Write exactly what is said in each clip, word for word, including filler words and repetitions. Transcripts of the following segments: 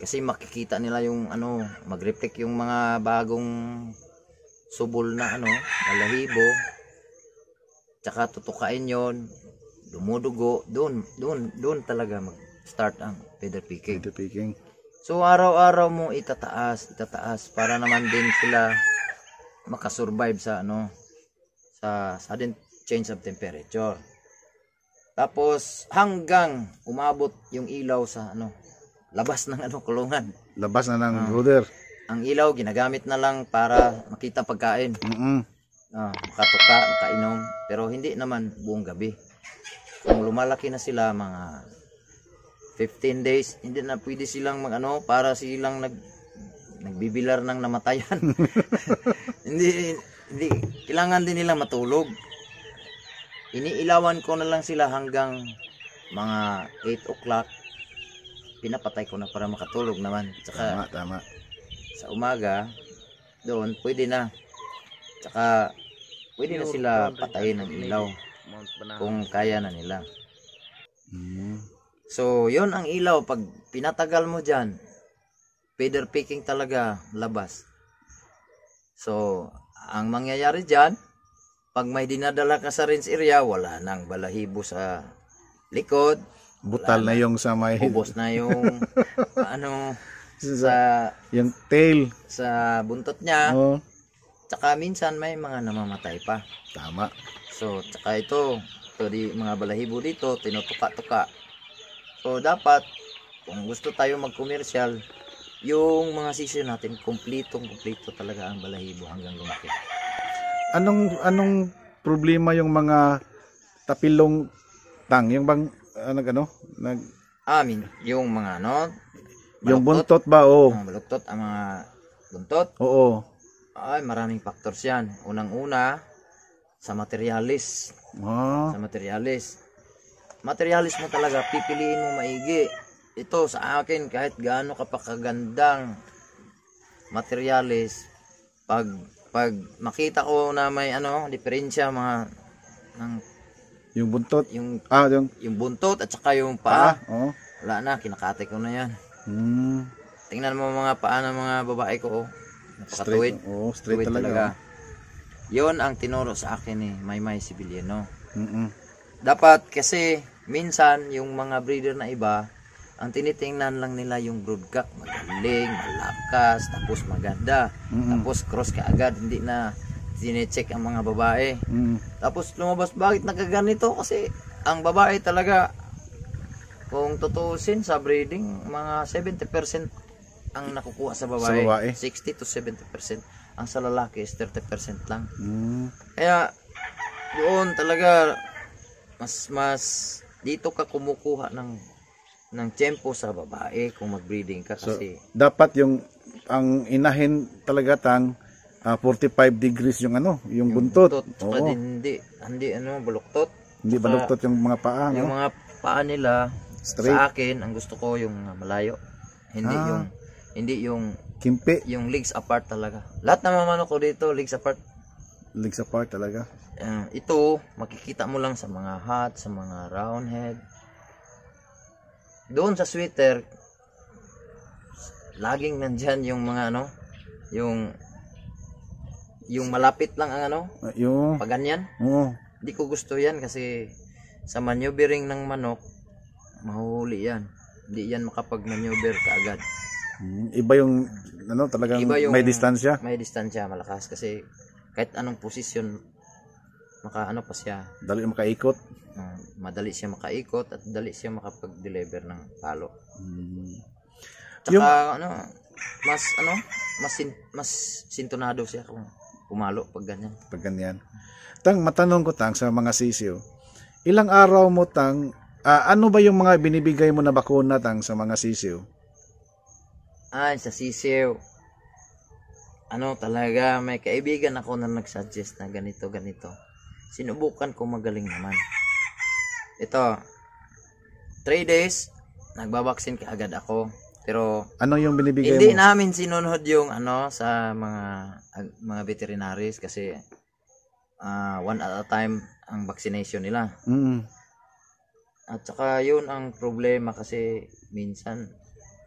Kasi makikita nila yung ano, mag-reflect yung mga bagong subol na ano, balahibo. Tsaka tutukain yon, dumudugo, doon, doon, doon talaga mag-start ang feather picking. Feather picking. So araw-araw mo itataas, itataas para naman din sila makasurvive sa ano, sa sudden change of temperature. Tapos hanggang umabot yung ilaw sa ano, labas ng ano, kulungan. Labas na ng Ah. brother. Ang ilaw ginagamit na lang para makita pagkain. Mm-mm. Ah, makatuka, makainom, pero hindi naman buong gabi. Kung lumalaki na sila mga fifteen days, hindi na pwede silang magano para silang nag nagbibilar ng namatayan. hindi hindi kailangan din nila matulog. Iniilawan ko na lang sila hanggang mga eight o'clock. Pinapatay ko na para makatulog naman. Tsaka Tama, tama. sa umaga doon pwede na. Tsaka pwede na sila patayin ng ilaw kung kaya na nila. Mm. So yon ang ilaw, pag pinatagal mo dyan, feather picking talaga labas. So ang mangyayari dyan, pag may dinadala ka sa rinse area, wala nang balahibo sa likod, Butal na yung sa may ubos na yung ano sa sa yung tail. sa buntot niya. Oh, Tsaka minsan may mga namamatay pa. tama. So tsaka ito, ito di mga balahibo dito, tinutuka-tuka. So dapat kung gusto tayo mag-commercial, yung mga sisyo natin kumpletong kumpleto talaga ang balahibo hanggang lumaki. Anong anong problema yung mga tapilong tang, yung bang uh, nag ano, nag Amin, yung mga ano, yung baluktot, buntot ba? Oh. ang baluktot, ang mga buntot, Oo. ay maraming factors yan. Unang-una, sa materialis. Ah, Sa materialis. Materialis mo talaga, pipiliin mo maigi. Ito sa akin, kahit gaano ka pa kagandang materialis, pag pag makita ko na may ano, diferensya mga ng yung buntot. yung Ah, yung yung buntot at saka yung paa. paa, Oh. wala na, kinakate ko na yan. Hmm. Tingnan mo mga paa ng mga babae ko, oh. Napakatuwid. Straight. Oh, straight Tuwid talaga. Yon ang tinuro sa akin ni Maymay Sibiliano. Mm. Dapat kasi minsan yung mga breeder na iba, ang tinitingnan lang nila yung broodcock, magaling, malakas, tapos maganda. Mm. Tapos cross ka agad, hindi na tine-check ang mga babae. Mm. Tapos lumabas, bakit nagkaganito? Kasi ang babae talaga, kung tutuusin sa breeding, mga seventy percent ang nakukuha sa babae. Sa babae. sixty to seventy percent. Ang sa lalaki is thirty percent lang. Mm. Kaya doon talaga mas mas dito ka kumukuha ng ng tempo sa babae kung mag-breeding ka So, kasi dapat yung ang inahin talaga tang ah, forty-five degrees yung ano, yung, buntot. tsaka Oo. din hindi hindi ano baluktot. Hindi Tsaka baluktot yung mga paa, Yung no? mga paa nila Straight. sa akin, ang gusto ko yung malayo. Hindi Ah. yung hindi yung Kimpi, yung legs apart talaga. Lahat ng mga manok ko dito legs apart. legs apart talaga. Uh, ito makikita mo lang sa mga hat, sa mga round head. Doon sa sweater laging nandyan yung mga ano, yung yung malapit lang ang ano, Ah, yung, pag ganyan. oo. Hindi ko gusto yan kasi sa maneuvering ng manok, mahuhuli yan. Hindi yan makapag-maneuver kaagad. Mm, iba yung, ano, talagang Iba yung- may distansya. May distansya malakas kasi kahit anong posisyon, maka ano pa siya, Dali makaikot. uh, madali siya makaikot at dali siya makapag-deliver ng palo. Mm. Tsaka Yung- ano, mas ano, mas sin, mas sintonado siya kung pumalo pag ganyan. Pag ganyan. Tang, matanong ko tang sa mga sisiyo, ilang araw mo tang, ah, ano ba yung mga binibigay mo na bakuna tang sa mga sisiyo? Ay, sa sisiw. Ano talaga, may kaibigan ako na nag-suggest na ganito, ganito. Sinubukan ko, magaling naman. Ito, three days, nagbabaksin kaagad ako. Pero, Ano yung binibigay hindi mo? namin sinunod yung ano sa mga ag- mga veterinaries kasi ah, one at a time ang vaccination nila. Mm. At saka yun ang problema kasi minsan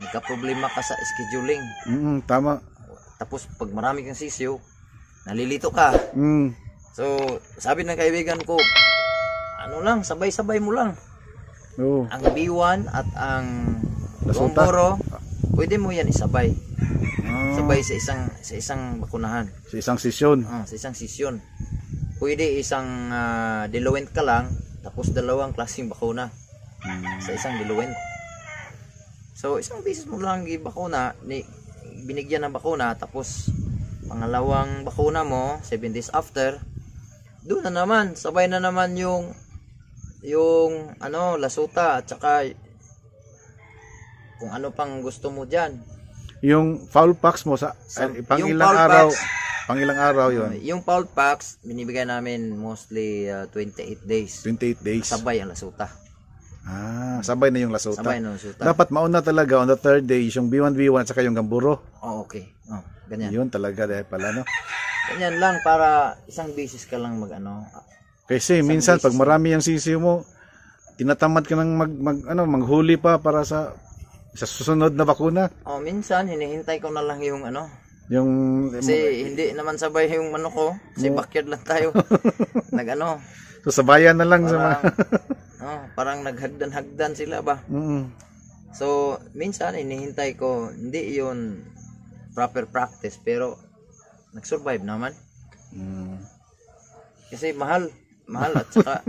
nagka-problema ka sa scheduling. Mm, tama. Tapos pag marami kang sisiyo, nalilito ka. Mm. So, sabi ng kaibigan ko, ano lang, sabay-sabay mo lang. Oo. Ang B one at ang Lasuta. Gomboro, pwede mo yan isabay. Ah, Sabay sa isang sa isang bakunahan. sa isang sesyon. Ah, sa isang sesyon. Pwede isang uh, diluent ka lang, tapos dalawang klaseng bakuna Mm. sa isang diluent. So, isang beses mo lang i-bakuna, ni, binigyan ng bakuna, tapos pangalawang bakuna mo, seven days after, doon na naman, sabay na naman yung yung ano, lasuta at saka kung ano pang gusto mo diyan. Yung foul packs mo sa, Sa- eh, pang yung ilang foul araw, packs, pang ilang araw uh, yon. yung foul packs, binibigay namin mostly uh, twenty-eight days. twenty-eight days. Sabay ang lasuta. Ah, sabay na yung lasuta. Sabay ang lasuta. Dapat mauna talaga on the third day yung B one B one at saka yung Gamburo. Oh, okay. Oh, ganyan. Yun talaga dahil pala, no? Ganyan lang para isang beses ka lang mag-ano. Kasi Isang minsan beses pag marami yung sisiw mo, tinatamad ka nang mag, mag ano, manghuli pa para sa sa susunod na bakuna. Oh, minsan hinihintay ko na lang yung ano. Yung Kasi hindi naman sabay yung manok ko. Kasi backyard lang tayo. Nag-ano. so sabayan na lang sa mga Parang, oh, parang naghagdan-hagdan sila ba. Mm. So, minsan hinihintay ko, hindi yun proper practice, pero nag-survive naman. Mm. Kasi mahal. Mahal at saka...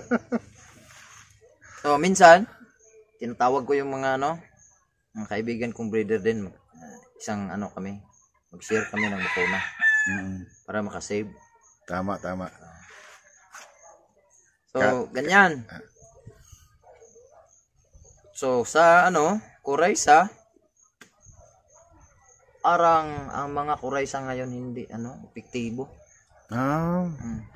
So, minsan, tinatawag ko yung mga ano, mga kaibigan kong breeder din. Uh, isang ano kami, mag-share kami ng bakuna Mm. para makasave. Tama, tama. So, Ka- ganyan. So, sa ano, kuraysa, arang ang mga kuraysa ngayon hindi ano, epektibo. Ah, Hmm.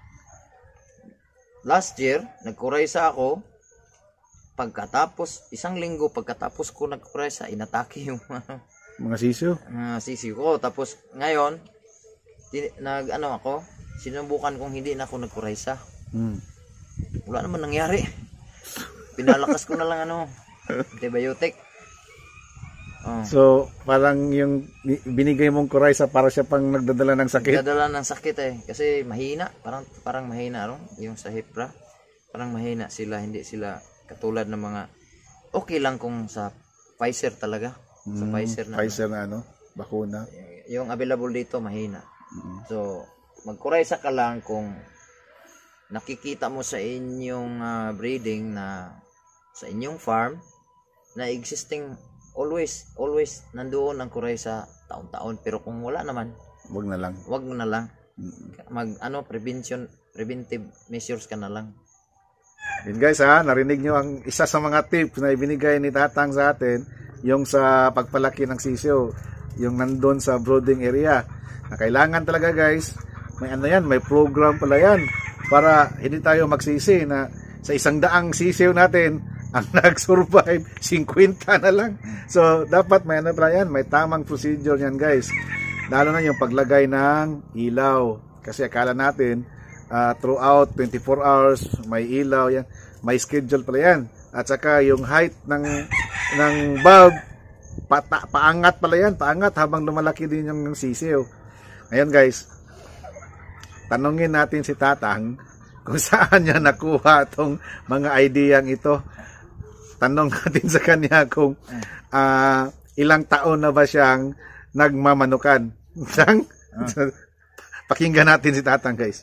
Last year, nagkuraysa ako. Pagkatapos, isang linggo pagkatapos ko nagkuraysa, inatake yung ano, mga sisiw. uh, sisiw ko. Tapos ngayon, di, nag ano ako, sinubukan kong hindi na ako nagkuraysa. Mm. Wala naman nangyari. Pinalakas ko na lang ano, antibiotic. Oh. So, parang yung binigay mong kuraysa para siya pang nagdadala ng sakit. Nagdadala ng sakit eh. Kasi mahina. Parang parang mahina ron. Yung sa hipra. Parang mahina sila. Hindi sila katulad ng mga... Okay lang kung sa Pfizer talaga. Sa Mm, Pfizer na. Pfizer na ano, bakuna. Yung available dito mahina. Mm. So, magkuraysa ka lang kung nakikita mo sa inyong ah, breeding na sa inyong farm na existing always always nandoon ang kuraysa taon-taon, pero kung wala naman, Wag na lang. wag mo na lang. Mm. Mag ano prevention preventive measures ka na lang. Yun guys ha, narinig nyo ang isa sa mga tips na ibinigay ni Tatang sa atin, yung sa pagpalaki ng sisiyo, yung nandun sa brooding area. Na kailangan talaga guys, may ano yan, may program pala yan, para hindi tayo magsisi na sa isang daang sisiyo natin, ang nag-survive, fifty na lang. So, dapat may ano pala yan, may tamang procedure yan guys. Lalo na yung paglagay ng ilaw. Kasi akala natin, uh, throughout twenty-four hours, may ilaw yan. May schedule pala yan. At saka yung height ng, ng bulb, pata, paangat pala yan. Paangat habang lumalaki din yung sisiw. Ngayon guys, tanungin natin si Tatang kung saan niya nakuha itong mga ideyang ito. Tanong natin sa kanya kung uh, ilang taon na ba siyang nagmamanukan. Sang? Ah. Pakinggan natin si Tatang guys.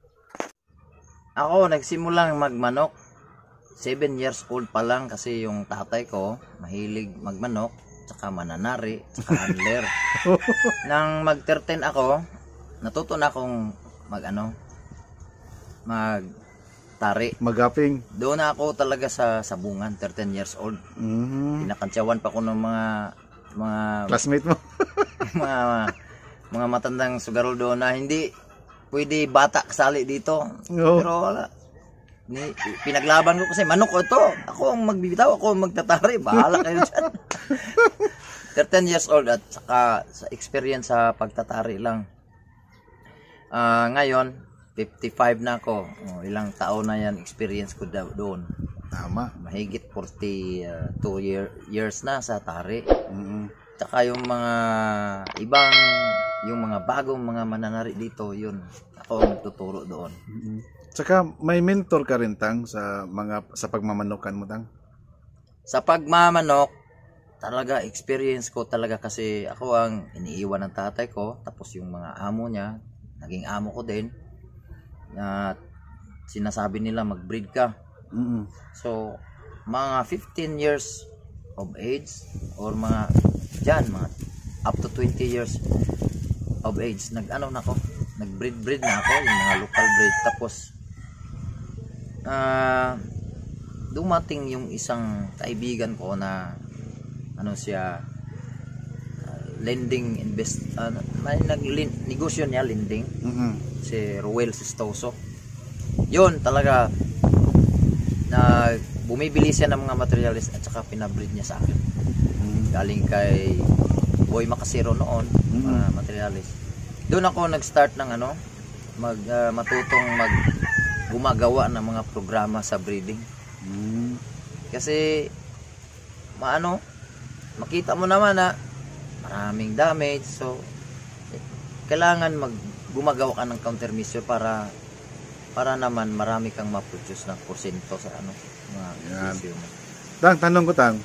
Ako nagsimulang magmanok seven years old pa lang, kasi yung tatay ko mahilig magmanok, tsaka mananari, tsaka handler. Nang mag thirteen ako, natuto na akong mag ano, mag tari. Magaping. Doon na ako talaga sa sabungan, thirteen years old. Mm-hmm. Pinakantsawan pa ko ng mga mga Classmate mo? mga mga matandang sugarol doon na hindi pwede bata kasali dito. No. Pero wala. Ni, pinaglaban ko kasi manok ko ito. Ako ang magbibitaw, ako ang magtatari. Bahala kayo dyan. thirteen years old at saka sa experience sa pagtatari lang. Uh, ngayon, fifty-five na ako. Oh, ilang taon na yan experience ko doon. Tama. Mahigit forty-two year, years na sa tari. Mm. Tsaka yung mga ibang, yung mga bagong mga mananari dito, yun, ako ang nagtuturo doon. Mm. Tsaka may mentor ka rin tang sa mga sa pagmamanokan mo tang. Sa pagmamanok, talaga experience ko talaga kasi ako ang iniiwan ng tatay ko, tapos yung mga amo niya, naging amo ko din. At sinasabi nila mag-breed ka. Mm. So, mga fifteen years of age or mga dyan, mga up to twenty years of age, nag-ano na ako, nag-breed-breed na ako, yung mga local breed. Tapos, ah, uh, dumating yung isang kaibigan ko na ano siya, uh, lending invest, uh, may nag-negosyo niya, lending, Mm-hmm. si Ruel Sistoso. Yun talaga, na bumibili siya ng mga materials at saka pinabreed niya sa akin. Mm-hmm. Galing kay Boy Macasero noon, Mm-hmm. mga materials. Doon ako nag-start ng ano, mag uh, matutong mag gumagawa ng mga programa sa breeding. Mm. Kasi maano, makita mo naman na maraming damage, so kailangan mag gumagawa ka ng countermeasure para para naman marami kang ma-produce ng porsyento sa ano, mga Yan. issue mo. Tang, tanong ko tang,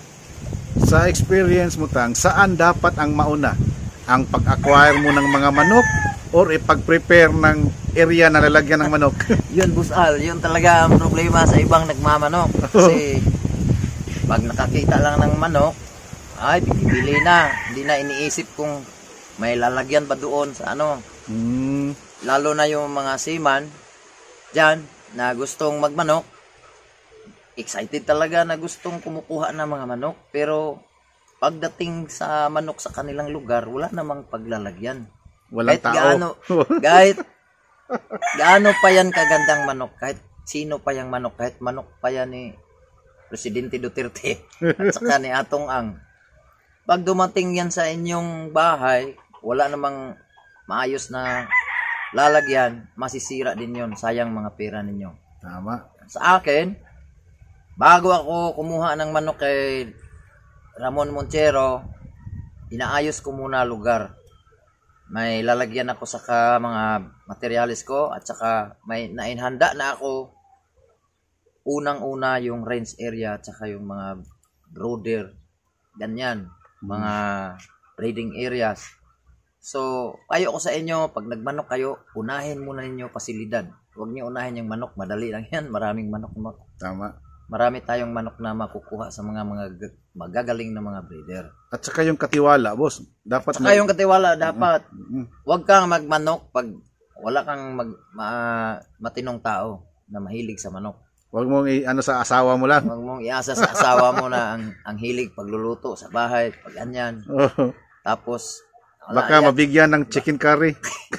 sa experience mo tang, saan dapat ang mauna? Ang pag-acquire mo ng mga manok or ipag-prepare ng area na lalagyan ng manok? Yun, Busal, yun talaga ang problema sa ibang nagmamanok. Kasi pag nakakita lang ng manok, ay bibili na. Hindi na iniisip kung may lalagyan ba doon sa ano. Mm. Lalo na yung mga seaman dyan na gustong magmanok, excited talaga na gustong kumukuha ng mga manok, pero pagdating sa manok sa kanilang lugar, wala namang paglalagyan. Walang kahit tao. Gaano, kahit gaano pa yan kagandang manok, kahit sino pa yung manok, kahit manok pa yan ni Presidente Duterte at saka ni Atong Ang. Pag dumating yan sa inyong bahay, wala namang maayos na lalagyan, masisira din yon, sayang mga pera ninyo. Tama. Sa akin, bago ako kumuha ng manok kay Ramon Montero, inaayos ko muna lugar. May lalagyan ako sa ka mga materialis ko at saka may nainhanda na ako unang-una yung range area at saka yung mga brooder, ganyan, mga breeding areas. So, payo ko sa inyo, pag nagmanok kayo, unahin muna ninyo pasilidad. Huwag niyo unahin yung manok, madali lang yan, maraming manok. Tama. Marami tayong manok na makukuha sa mga mga magagaling na mga breeder. At saka yung katiwala, boss. Dapat Saka yung katiwala, dapat Mm-hmm. huwag kang magmanok pag wala kang mag, ma, matinong tao na mahilig sa manok. Huwag mong i- ano sa asawa mo lang. Huwag mong iasa sa asawa mo na ang, ang hilig pagluluto sa bahay, pag ganyan. Oh. Tapos, wala Baka yan. mabigyan ng chicken curry.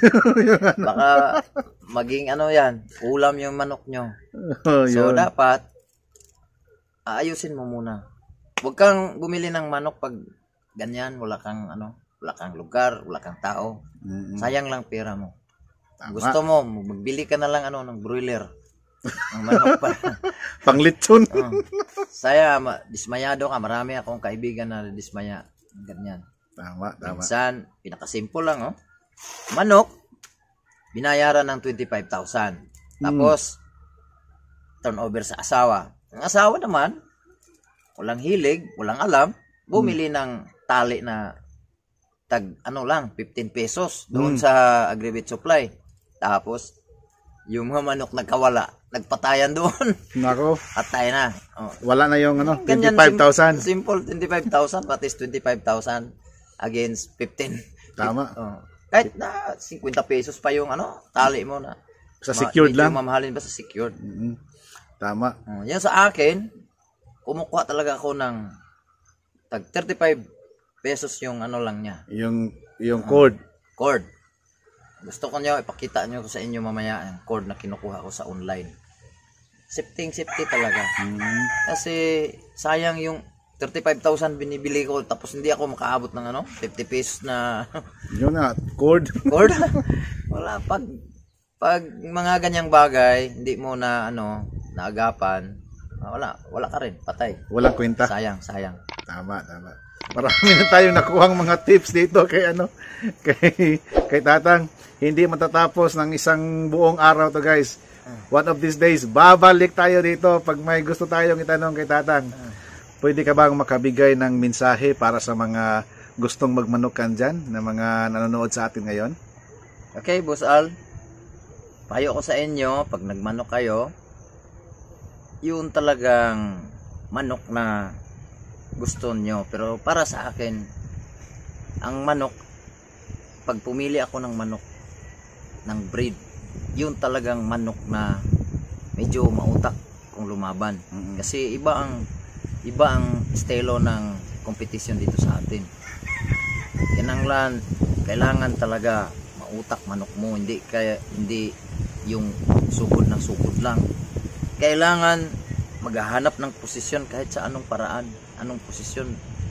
Baka maging ano yan, ulam yung manok nyo. Oh, So, yun. dapat, aayusin mo muna. Huwag kang bumili ng manok pag ganyan, wala kang ano, wala kang lugar, wala kang tao. Mm-mm. Sayang lang pera mo. Tama. Gusto mo, magbili ka na lang ano ng broiler. Ang manok pa. Panglitson. Oh. Saya, ma- dismayado ka. Marami akong kaibigan na dismaya. Ganyan. Tama, tama. Minsan, pinakasimple lang, oh. Manok, binayaran ng twenty-five thousand. Tapos, turnover sa asawa. Ang asawa naman, walang hilig, walang alam, bumili ng tali na tag, ano lang, fifteen pesos doon Mm. sa Agribit Supply. Tapos, yung mga manok nagkawala, nagpatayan doon. Nako, At tayo na. Oh. wala na yung ano, Ganyan, twenty-five thousand. sim- Simple, twenty-five thousand, what is twenty-five thousand against fifteen. Tama. Oh. Kahit na fifty pesos pa yung ano, tali mo na. Sa Ma- secured medyo lang. mamahalin ba sa secured? Mm-mm. Tama. Oh, yan sa akin, kumukuha talaga ako ng tag thirty-five pesos yung ano lang niya, Yung yung cord. cord. Gusto ko nyo, ipakita nyo sa inyo mamaya yung cord na kinukuha ko sa online. Safety, safety talaga. Mm. Kasi sayang yung thirty-five thousand binibili ko tapos hindi ako makaabot ng ano, fifty pesos na Yun na, cord. cord. Wala, pag pag mga ganyang bagay, hindi mo na ano, naagapan, ah, wala, wala ka rin, patay. Walang kwenta. Sayang, sayang. Tama, tama. Marami na tayong nakuhang mga tips dito kay ano, kay kay Tatang. Hindi matatapos ng isang buong araw to, guys. One of these days, babalik tayo dito pag may gusto tayong itanong kay Tatang. Pwede ka bang makabigay ng mensahe para sa mga gustong magmanukan dyan, na mga nanonood sa atin ngayon? Okay, Boss Al. Payo ko sa inyo, pag nagmanok kayo, yun talagang manok na gusto nyo. Pero para sa akin, ang manok, pag pumili ako ng manok, ng breed, yun talagang manok na medyo mautak kung lumaban. Mm-hmm. Kasi iba ang iba ang estilo ng competition dito sa atin. Kinanglan, kailangan talaga mautak manok mo, hindi kaya hindi yung sugod ng sugod lang. Kailangan maghahanap ng posisyon kahit sa anong paraan, anong posisyon.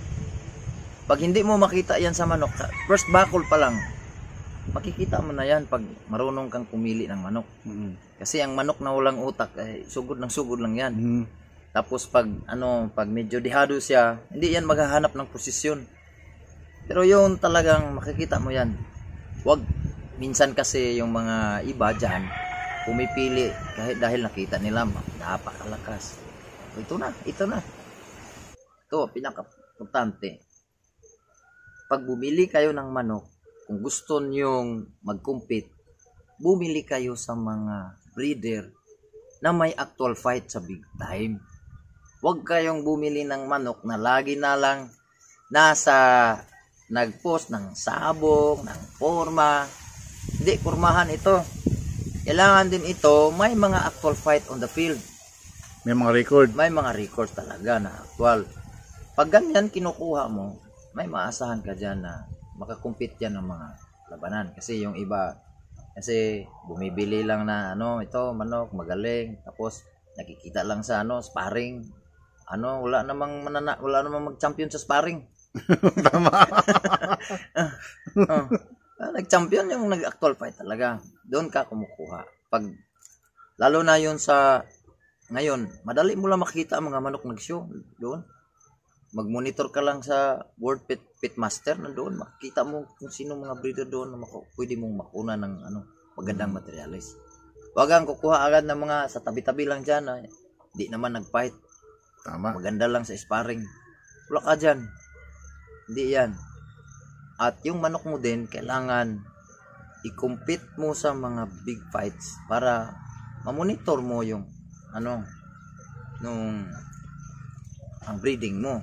Pag hindi mo makita yan sa manok, first bakol pa lang, makikita mo na yan pag marunong kang pumili ng manok. Mm-hmm. Kasi ang manok na walang utak, eh, sugod ng sugod lang yan. Mm-hmm. Tapos pag ano, pag medyo dihado siya, hindi yan maghahanap ng posisyon. Pero yun talagang makikita mo yan. Wag, minsan kasi yung mga iba dyan, pumipili kahit dahil nakita nila napakalakas. Ito na, ito na. Ito, pinaka-importante. Pag bumili kayo ng manok, kung gusto nyong mag-compete, bumili kayo sa mga breeder na may actual fight sa big time. Huwag kayong bumili ng manok na lagi na lang nasa nag-post ng sabong, ng forma. Hindi, kurmahan ito. Kailangan din ito, may mga actual fight on the field. May mga record. May mga records talaga na actual. Pag ganyan kinukuha mo, may maasahan ka dyan na makakumpit yan ng mga labanan. Kasi yung iba, kasi bumibili lang na ano, ito, manok, magaling. Tapos nakikita lang sa ano, sparring. Ano, wala namang manana, wala namang mag-champion sa sparring. Tama. uh, uh, nag-champion yung nag-actual fight talaga. Doon ka kumukuha. Pag, lalo na yun sa, ngayon, madali mo lang makita ang mga manok nag-show. Doon. Mag-monitor ka lang sa World Pit, Pit Master. Nandoon, makikita mo kung sino mga breeder doon na maka, pwede mong makuna ng ano, magandang materialis. Huwag kang kukuha agad ng mga sa tabi-tabi lang dyan. Ah. Di naman nag-fight. Tama. Maganda lang sa sparring. Wala ka dyan. Hindi yan. At yung manok mo din, kailangan i-compete mo sa mga big fights para ma-monitor mo yung ano, nung ang breeding mo.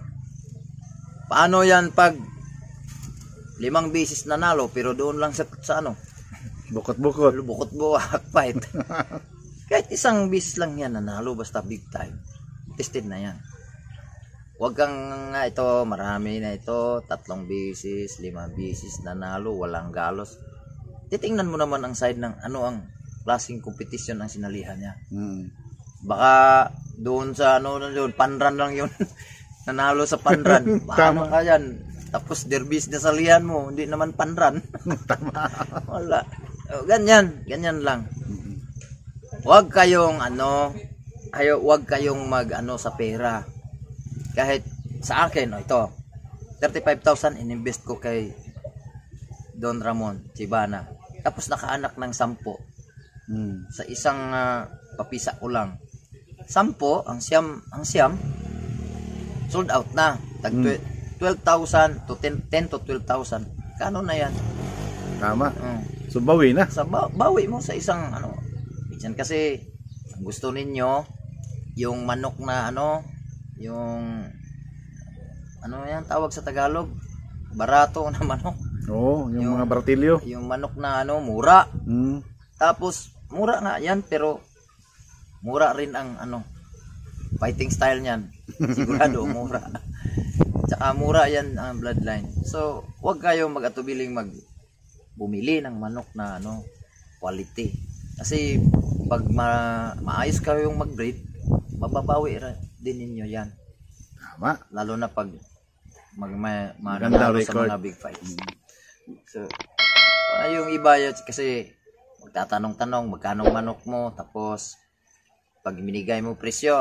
Paano yan pag limang beses nanalo pero doon lang sa, sa ano? Bukot-bukot. Bukot-buwak fight. Kahit isang beses lang yan nanalo basta big time. Tested na yan. Huwag kang nga ito, marami na ito, tatlong beses, limang beses nanalo, walang galos. Titingnan mo naman ang side ng ano ang klaseng competition ang sinalihan niya. Hmm. Baka doon sa ano doon, panran lang yun. Nanalo sa panran. Paano ka yan? Tapos derbis na salihan mo, hindi naman panran. Tama. Wala. O, ganyan, ganyan lang. Huwag kayong ano, ayo, huwag kayong mag ano sa pera. Kahit sa akin, oh, ito, thirty-five thousand ininvest ko kay Don Ramon Chibana. Tapos nakaanak ng sampo. Hmm. Sa isang uh, papisa ko lang. Sampo, ang siyam, ang siyam, sold out na. Tag twelve thousand to ten to twelve thousand. Kano na yan? Tama. Hmm. So, bawi na. Sa ba bawi mo sa isang, ano, minsan kasi, ang gusto ninyo, yung manok na, ano, yung, ano yan, tawag sa Tagalog? Barato na manok. Oo, yung, yung mga baratilyo. Yung manok na, ano, mura. Hmm. Tapos, mura nga yan, pero, mura rin ang ano fighting style niyan. Sigurado mura. Tsaka mura yan ang bloodline. So, huwag kayo mag-atubiling mag bumili ng manok na ano quality. Kasi pag ma maayos kayo yung mag-breed, mababawi din ninyo yan. Tama. Lalo na pag mag ma, ma sa mga big fights. So, uh, yung iba yun, kasi magtatanong-tanong magkano manok mo, tapos pag binigay mo presyo,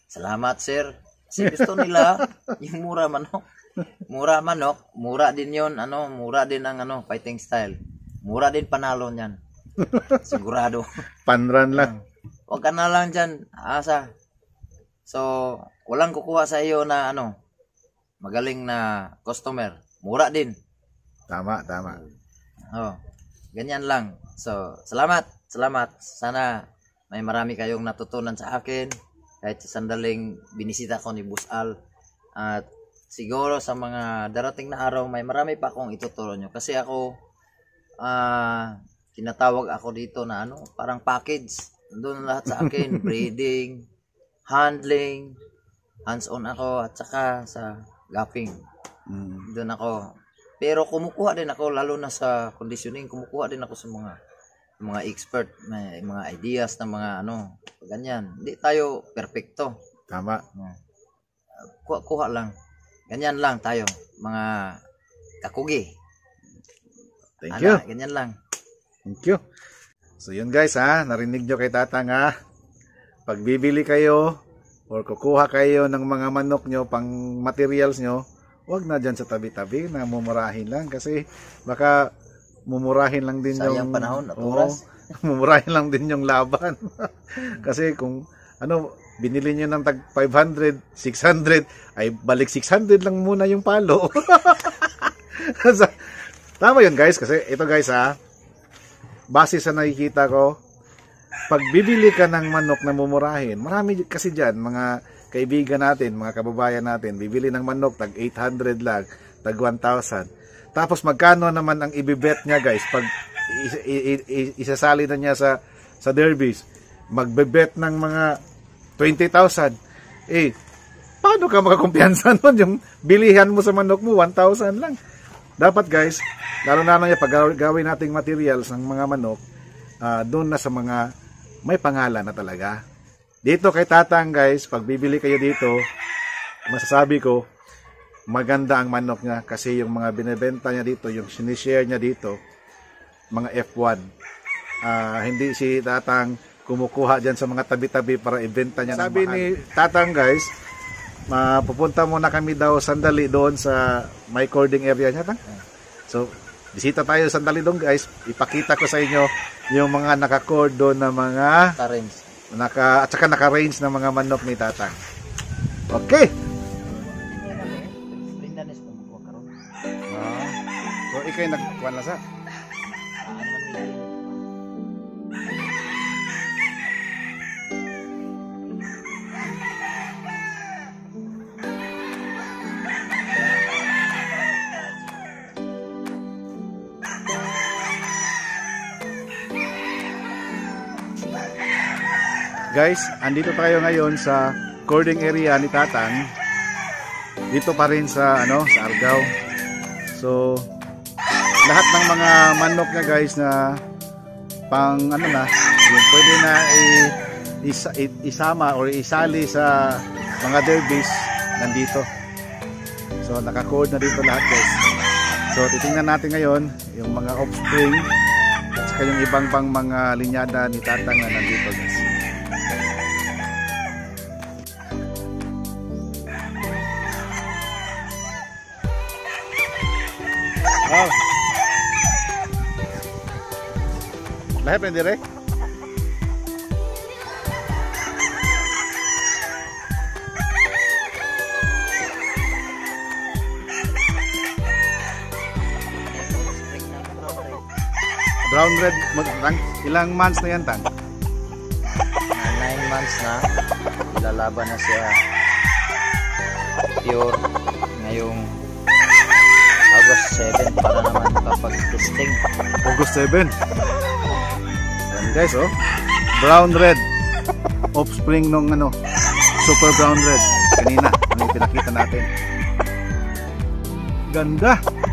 salamat sir. Kasi gusto nila yung mura manok. Mura manok, mura din yon, ano, mura din ang ano, fighting style. Mura din panalo niyan. Sigurado. Panran lang. Huwag ka na lang dyan, asa. So, walang kukuha sa iyo na ano, magaling na customer. Mura din. Tama, tama. Oh, ganyan lang. So, salamat, salamat. Sana may marami kayong natutunan sa akin. Kahit sa sandaling binisita ko ni Boss Al. At siguro sa mga darating na araw, may marami pa akong ituturo nyo. Kasi ako, ah, uh, tinatawag ako dito na ano, parang package. Doon lahat sa akin, breeding, handling, hands-on ako, at saka sa gapping. Mm. Doon ako. Pero kumukuha din ako, lalo na sa conditioning, kumukuha din ako sa mga mga expert, may mga ideas na mga ano, ganyan. Hindi tayo perfecto. Tama. Kuha-kuha lang. Ganyan lang tayo, mga kakugi. Thank Ana, you. Ganyan lang. Thank you. So yun guys ha, narinig nyo kay Tatang ha. Pag bibili kayo or kukuha kayo ng mga manok nyo pang materials nyo, wag na dyan sa tabi-tabi na mumurahin lang kasi baka mumurahin lang din sayang yung panahon at oras. Oh, mumurahin lang din yung laban. Kasi kung ano, binili nyo ng tag five hundred, six hundred, ay balik six hundred lang muna yung palo. Tama yun guys, kasi ito guys ha, base sa nakikita ko, pag bibili ka ng manok na mumurahin, marami kasi dyan, mga kaibigan natin, mga kababayan natin, bibili ng manok, tag eight hundred lang, tag one thousand. Tapos magkano naman ang ibibet niya guys, pag is, is, is, isasali na niya sa, sa derbies, magbebet ng mga twenty thousand. Eh, paano ka makakumpiyansa nun? Yung bilihan mo sa manok mo, one thousand lang. Dapat guys, lalo na niya pag gawin nating materials ng mga manok, uh, doon na sa mga may pangalan na talaga. Dito kay Tatang guys, pag bibili kayo dito, masasabi ko, maganda ang manok niya kasi yung mga binebenta niya dito, yung sinishare niya dito, mga F one. Uh, hindi si Tatang kumukuha dyan sa mga tabi-tabi para ibenta niya. Sabi ni Tatang guys, mapupunta muna kami daw sandali doon sa may cording area niya. Tang? So, bisita tayo sandali doon guys. Ipakita ko sa inyo yung mga naka-cord doon na mga naka-range. Naka, at saka naka-range na mga manok ni Tatang. Okay. Ah, so, ikay nagkuhan lang sa? Guys, andito tayo ngayon sa cording area ni Tatang. Dito pa rin sa ano, sa Argao. So, lahat ng mga manok niya guys na pang ano na, yung pwede na i, isa, i, isama or isali sa mga derbies nandito. So, naka-cord na dito lahat guys. So, titingnan natin ngayon yung mga offspring at saka yung ibang pang mga linyada ni Tatang na nandito guys. Oh. Lahat na dire? Brown red, ilang months na yan, Tang? nine months na. Ilalaban na siya pure ngayong August seven para naman kapag-testing. August seven. Yan guys, oh. Brown red. Offspring nung ano, super brown red. Kanina, ano yung pinakita natin. Ganda.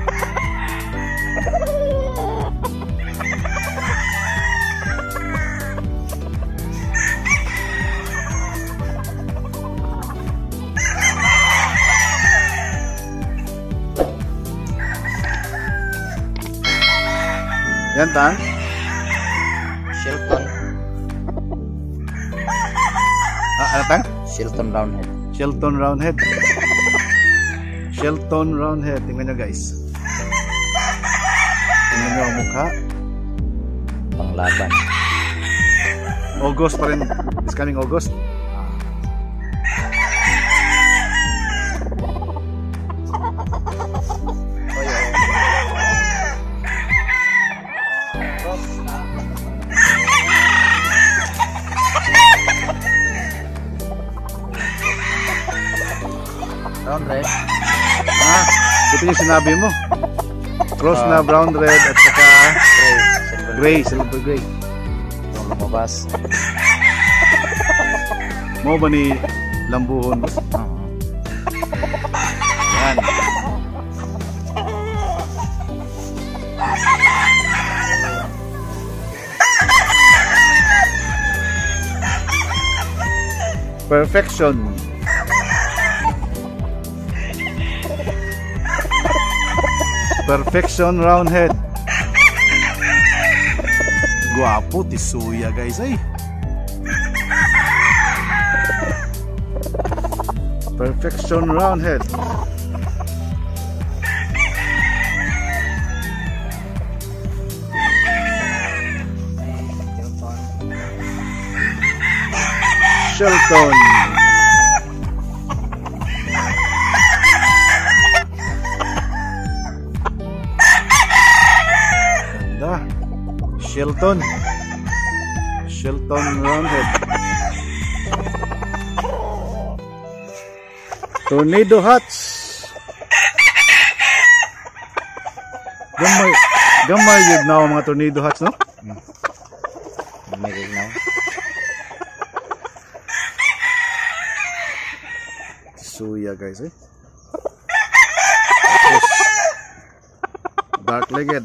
Yan, Tang? Shelton. Ah, ano, Tang? Shelton Roundhead. Shelton Roundhead. Shelton Roundhead. Tingnan nyo guys. Tingnan nyo ang mukha. Panglaban. August pa rin. It's coming August. Brown red. Ah, ito yung sinabi mo. Cross Uh, na brown red at saka Gray. Silver gray, silver gray. Yung lumabas. Mo ba ni lambuhon? Uh, Yan. Perfection. Perfection Roundhead. Guwapo, tisuya guys ay. Perfection Roundhead. Shelton. Ganda. Shelton. Shelton Roundhead. Tornado Hats. Gamay, gamay yun na mga Tornado Hats, no? may gignaw. Suya guys eh. Tapos dark legged.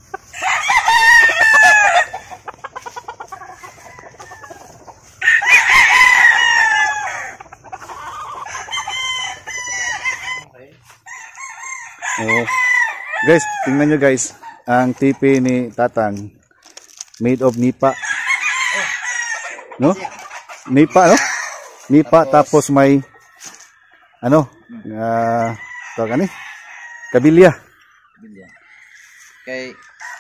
Oh. Guys, tingnan nyo guys, ang tipi ni Tatang made of nipa. No? Nipa, no? Nipa tapos, tapos may ano? Uh, tawag ani? Kabilya. Kabilya. Kay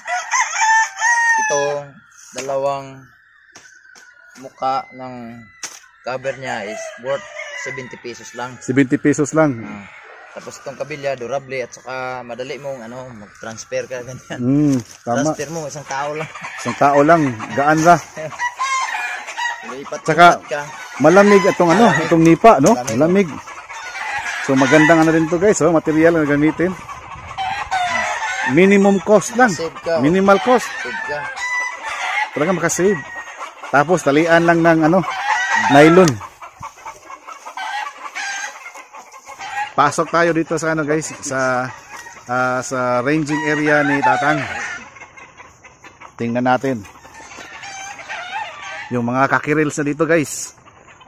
itong dalawang muka ng cover niya is worth seventy pesos lang. seventy pesos lang. Uh, tapos itong kabilya, durable at saka madali mong ano, mag-transfer ka ganyan. Mm, tama. Transfer mo isang tao lang. Isang tao lang, gaan ra. Lipat Tsaka ka. malamig itong ano, itong nipa, no? Malamig. Malamig. So magandang ano rin to guys, oh, material na gamitin. Minimum cost lang. Save ka, oh. Minimal cost. Save ka. Talaga makasave. Tapos talian lang ng ano, nylon. Pasok tayo dito sa ano guys, sa uh, sa ranging area ni Tatang. Tingnan natin yung mga kakirils na dito guys.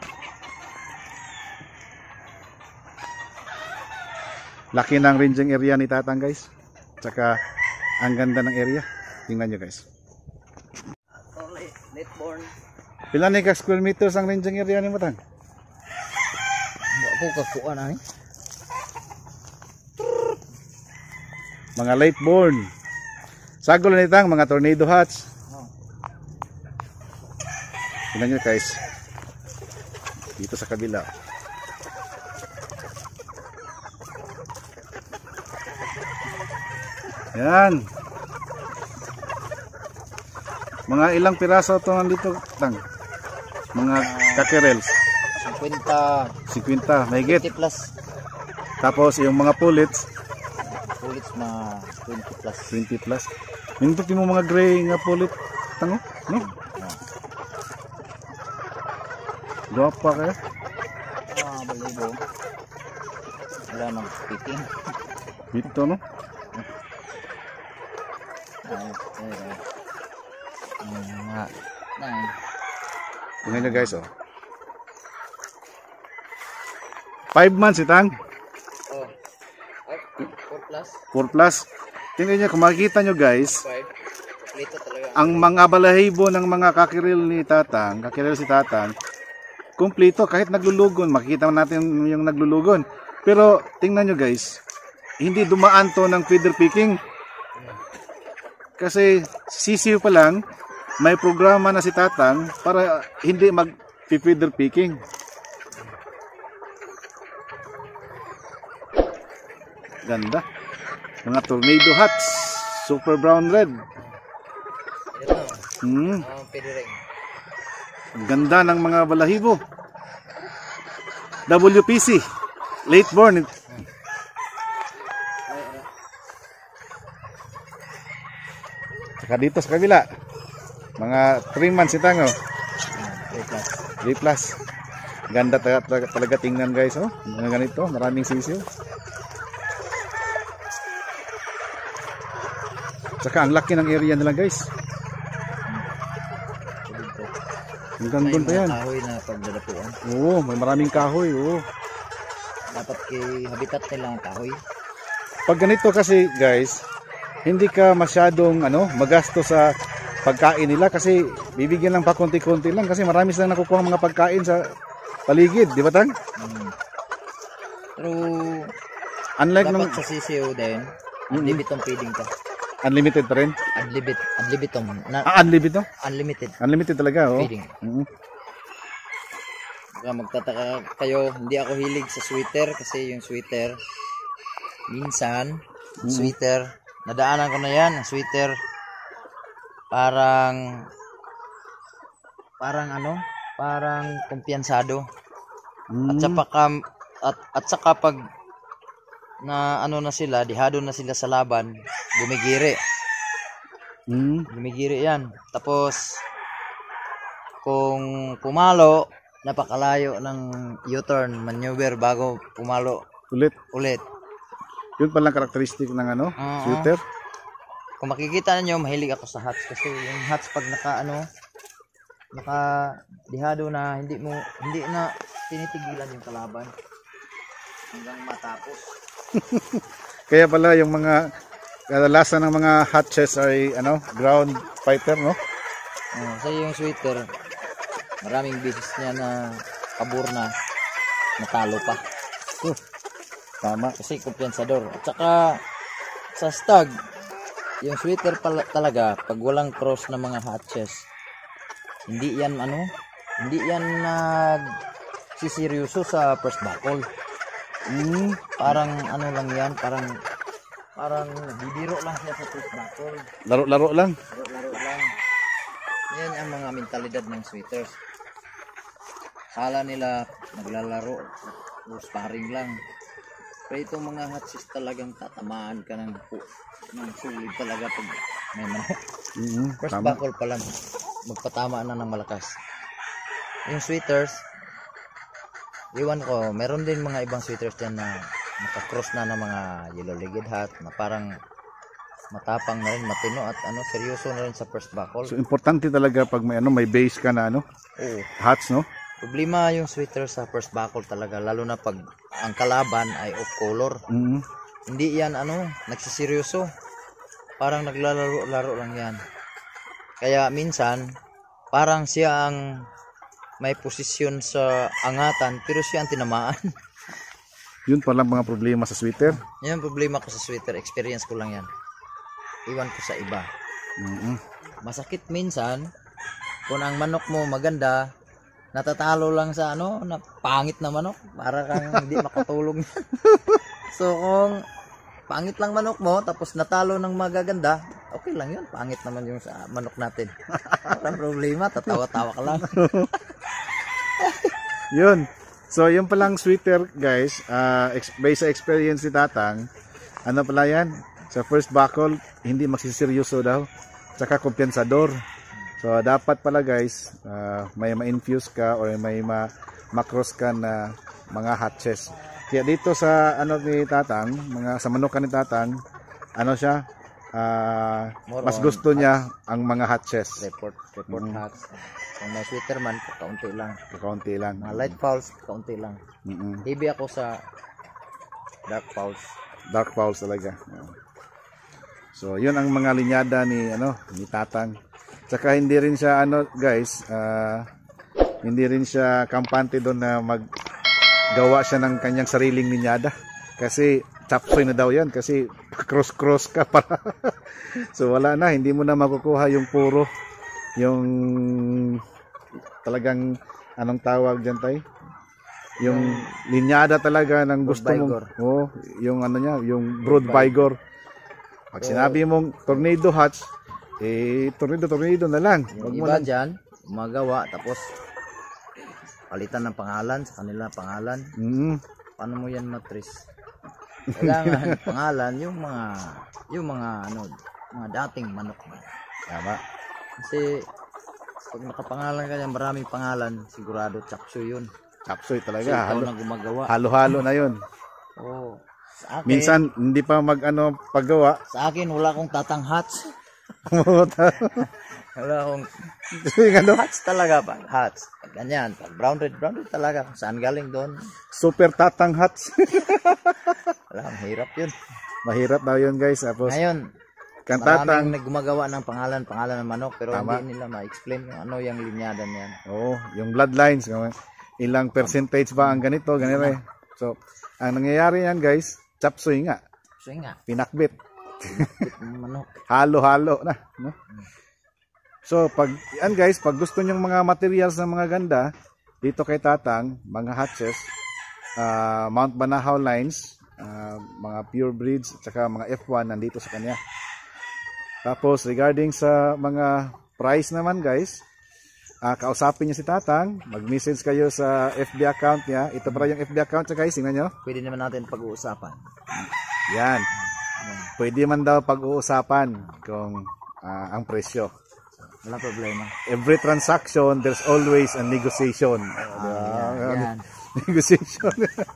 Laki ng ranging area ni Tatang guys. Tsaka ang ganda ng area. Tingnan nyo guys. Late born. Pila ni ka square meters ang ranging area ni Matang? Ako kakuha na eh. Mga late born. Sagol na itang mga Tornado Hats. Oh. Tingnan nyo guys. Dito sa kabila. Yan. Mga ilang piraso ito nandito tang? Mga kakirels. fifty. fifty, mahigit. fifty plus. Tapos yung mga pullets, Pullets mga twenty plus. twenty plus. Mintot mo mga gray nga pullet tango, no? Guwapa kaya? Ah, balibo. Wala nang fitting. Dito, no? Ah, pero mga nine. Tingnan nyo guys, oh. five months itang. Oh. four plus. four plus. Tingnan nyo, kung makikita nyo guys, five. Lito talaga. ang mga balahibo ng mga kakiril ni Tatang, kakiril si Tatang, kumpleto kahit naglulugon. Makikita natin yung naglulugon. Pero tingnan nyo guys, hindi dumaan to ng feeder picking. Kasi sisiw pa lang, may programa na si Tatang para hindi mag-feeder picking. Ganda. Mga tornado hats, super brown red. Hmm. Ganda ng mga balahibo. W P C, late born. Saka dito sa kabila, mga three months si Tango. three plus. Ganda talaga, talaga, talaga tingnan guys, oh. Mga ganito, maraming sisiw. Saka ang laki ng area nila guys. Hanggang doon pa yan. May kahoy na pagdadapuan. Oo, may maraming kahoy. Oo. Dapat kay habitat nila ang kahoy. Pag ganito kasi guys, hindi ka masyadong ano, magasto sa pagkain nila kasi bibigyan lang pa konti-konti lang kasi marami silang nakukuha mga pagkain sa paligid, di ba Tang? Hmm. Pero unlike dapat nung sa sisiyo din, unlimited ang feeding ka. unlimited pa rin. Unlimited, unlimited, na, Ah, unlimited no? unlimited Unlimited talaga, oh. feeding. Mm-hmm. Baka magtataka kayo, hindi ako hilig sa sweater kasi yung sweater minsan, Mm-hmm. sweater, nadaanan ko na yan, ang sweater parang parang ano, parang kumpiyansado. Mm. At saka kam- at, at saka pag na ano na sila, dihado na sila sa laban, gumigiri. Mm. Gumigiri yan. Tapos kung pumalo, napakalayo ng U-turn maneuver bago pumalo Ulit. ulit. Yun palang karakteristik ng ano, Oo. shooter. Kung makikita niyo, mahilig ako sa hats kasi yung hats pag naka ano, naka dihado na hindi mo hindi na tinitigilan yung kalaban hanggang matapos. Kaya pala yung mga kadalasan ng mga hatches ay ano, ground fighter, no? Oh, so yung sweater, maraming beses niya na kabur na natalo pa. Uh, tama. Kasi kumpiyansador. At saka sa stag, yung sweater pala, talaga pag walang cross na mga hatches, hindi yan ano, hindi yan nag siseryoso sa first buckle. Mm, parang ano lang yan, parang parang bibiro lang siya sa first buckle. Laro-laro lang. Laro-laro lang. Yan ang mga mentalidad ng sweaters. Kala nila naglalaro o sparring lang. Pero itong mga hatches talagang tatamaan ka ng, ng sulit talaga pag may manok. Mm-hmm. First Tama. buckle pa lang, magpatama na ng malakas. Yung sweaters, iwan ko, meron din mga ibang sweaters dyan na nakakross na ng mga yellow-legged hat na parang matapang na rin, matino at ano, seryoso na rin sa first buckle. So importante talaga pag may ano, may base ka na ano, Oo. hats, no? Problema yung sweater sa first buckle talaga, lalo na pag ang kalaban ay off color. Mm-hmm. Hindi yan ano, nagsiseryoso. Parang naglalaro-laro lang yan. Kaya minsan, parang siya ang may posisyon sa angatan, pero siya ang tinamaan. Yun palang mga problema sa sweater. Yan ang problema ko sa sweater, experience ko lang yan. Iwan ko sa iba. Mm-hmm. Masakit minsan, kung ang manok mo maganda, natatalo lang sa ano, na pangit na manok, para kang hindi makatulog. So kung pangit lang manok mo, tapos natalo ng magaganda, okay lang yun, pangit naman yung sa manok natin. Walang problema, tatawa-tawa ka lang. Yun. So yung palang sweater guys, uh, ex- based sa experience ni Tatang, ano pala yan? Sa first buckle, hindi magsiseryoso daw. Tsaka kumpiyansador. So dapat pala guys, uh, may ma-infuse ka or may ma-cross ka na mga hatches. Kaya dito sa ano ni Tatang, mga sa manukan ni Tatang, ano siya, uh, mas gusto niya ang mga hatches. Report, report mm. hats. Kung may sweater man, kaunti lang. Kaunti lang. Mga light fouls, kaunti lang. Mm-hmm. Heavy ako sa dark fouls. Dark fouls talaga. So yun ang mga linyada ni ano ni Tatang. Saka hindi rin siya ano guys, uh, hindi rin siya kampante doon na maggawa siya ng kanyang sariling linyada. Kasi chapsoy na daw yan kasi cross-cross ka para. So wala na, hindi mo na makukuha yung puro, yung talagang anong tawag dyan tay? Yung linyada talaga ng gusto mong, oh, yung ano niya, yung broad vigor. Pag sinabi mong tornado hatch, eh tornado tornado na lang. Yung Wag mo iba lang dyan, magawa tapos palitan ng pangalan sa kanila pangalan. mm, Paano mo yan matris? Kailangan pangalan yung mga yung mga ano, mga dating manok na. tama. Kasi pag nakapangalan ka yan, maraming pangalan, sigurado chapso yun. Chapsoy Kasi talaga. ikaw Halo, na gumagawa. halo-halo na yun. Oo. Sa akin, Minsan hindi pa mag ano paggawa. sa akin wala akong tatang hats. Wala akong Yung ano, hats talaga pa. Hats. Pag ganyan. Pag brown red, brown red talaga. Kung saan galing doon. super tatang hats. Wala, ang hirap yun. Mahirap daw yun guys. Tapos Ngayon, kang tatang, maraming gumagawa ng pangalan, pangalan ng manok. Pero Tama. hindi nila ma-explain kung ano yung linyada niyan. oh, yung bloodlines, ilang percentage ba ang ganito, ganito eh. So, ang nangyayari yan guys, chapsoy nga, So yun nga, pinakbit. yung manok. Halo-halo na, no? So, pag yan guys, pag gusto nyong mga materials ng mga ganda, dito kay Tatang, mga hatches, ah, Mount Banahaw lines, ah, mga pure breeds, at saka mga F one nandito sa kanya. Tapos, regarding sa mga price naman guys, ah, kausapin niyo si Tatang, mag-message kayo sa F B account niya. Ito para yung F B account niya guys, tingnan nyo. Pwede naman natin pag-uusapan. Yan. Pwede man daw pag-uusapan kung ah, ang presyo. Wala problema. Every transaction, there's always a negotiation. Ah, yan, yan. Negotiation.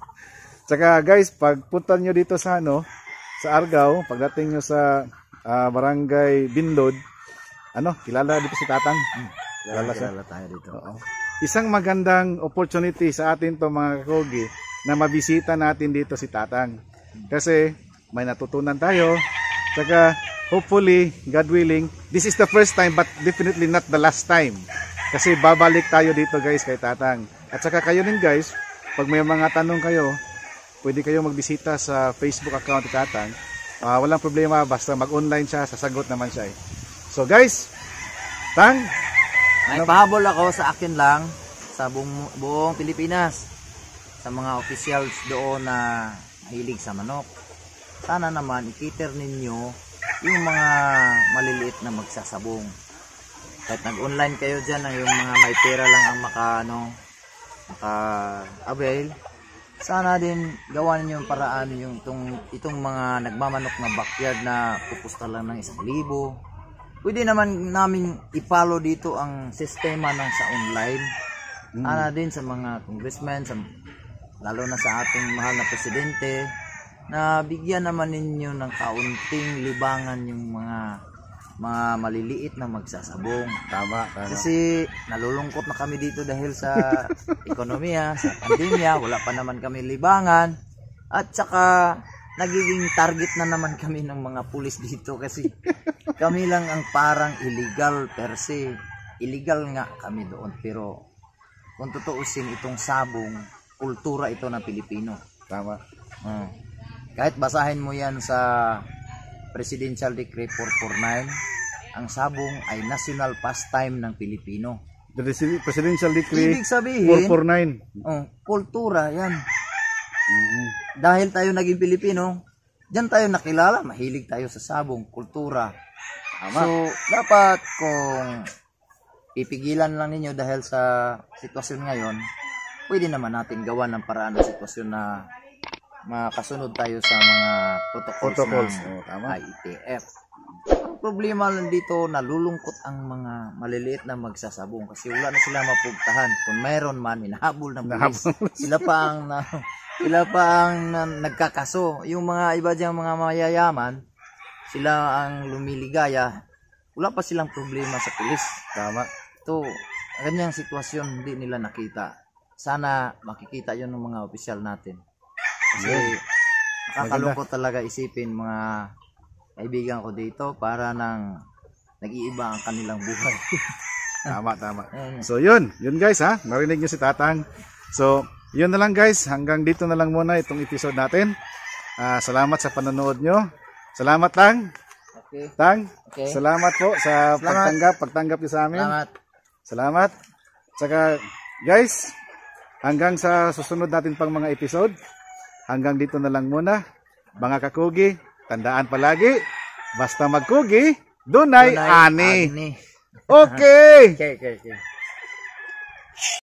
Tsaka guys, pag punta nyo dito sa ano, sa Argao, pagdating nyo sa ah, Barangay Binlod, ano, kilala dito si Tatang. Kilala siya. Kilala tayo dito. Oo. Isang magandang opportunity sa atin to mga kakogi na mabisita natin dito si Tatang. Kasi may natutunan tayo. Tsaka hopefully, God willing, this is the first time but definitely not the last time. Kasi babalik tayo dito guys kay Tatang. At saka kayo din guys, pag may mga tanong kayo, pwede kayo magbisita sa Facebook account ni Tatang. Ah, walang problema, basta mag-online siya, sasagot naman siya eh. So guys, Tang, May pahabol ako sa akin lang sa buong, buong Pilipinas sa mga officials doon na mahilig sa manok. Sana naman i-cater ninyo yung mga maliliit na magsasabong. Kahit nag-online kayo dyan na yung mga may pera lang ang maka, ano, maka-avail, sana din gawa ninyo yung paraan yung itong, itong mga nagmamanok na backyard na pupusta lang ng isang libo. Pwede naman namin i-follow dito ang sistema ng sa online. Sana din sa mga congressmen, sa, lalo na sa ating mahal na presidente, na bigyan naman ninyo ng kaunting libangan yung mga mga maliliit na magsasabong. tama, tama. Kasi nalulungkot na kami dito dahil sa ekonomiya, sa pandemya, wala pa naman kami libangan. At saka nagiging target na naman kami ng mga pulis dito kasi kami lang ang parang illegal per se. Illegal nga kami doon, pero kung tutuusin itong sabong, kultura ito ng Pilipino. Tama. Hmm. Kahit basahin mo yan sa Presidential Decree four forty-nine, ang sabong ay national pastime ng Pilipino. The Resi- Presidential Decree Ibig sabihin, four forty-nine. oh, kultura yan. Mhm. Dahil tayo naging Pilipino, diyan tayo nakilala, mahilig tayo sa sabong, kultura. Tama. So, dapat kung pipigilan lang ninyo dahil sa sitwasyon ngayon, pwede naman natin gawa ng paraan ng sitwasyon na makasunod tayo sa mga protocols, Protocols. ng Oh, tama. I E T F. Ang problema lang dito, nalulungkot ang mga maliliit na magsasabong kasi wala na sila mapugtahan. Kung mayroon man, hinahabol ng pulis. Sila pa ang na, sila pa ang na, nagkakaso. Yung mga iba diyang mga mayayaman, sila ang lumiligaya. Wala pa silang problema sa pulis. Tama. Ito, ganyang sitwasyon hindi nila nakita. Sana makikita yon ng mga opisyal natin. Kasi nakakalungkot talaga isipin mga kaibigan ko dito para nang nag-iiba ang kanilang buhay. Tama, tama. So yun, yun guys ha, narinig nyo si Tatang. So yun na lang guys, hanggang dito na lang muna itong episode natin. Ah, salamat sa panonood nyo. Salamat Tang. Okay. Tang, Okay. salamat po sa Salamat. pagtanggap, pagtanggap nyo sa amin. Salamat. Salamat. Saka guys, hanggang sa susunod natin pang mga episode, hanggang dito na lang muna. Mga kakugi, tandaan palagi, basta magkugi, dunay Dunay ani. ani. Okay. Okay, okay, okay.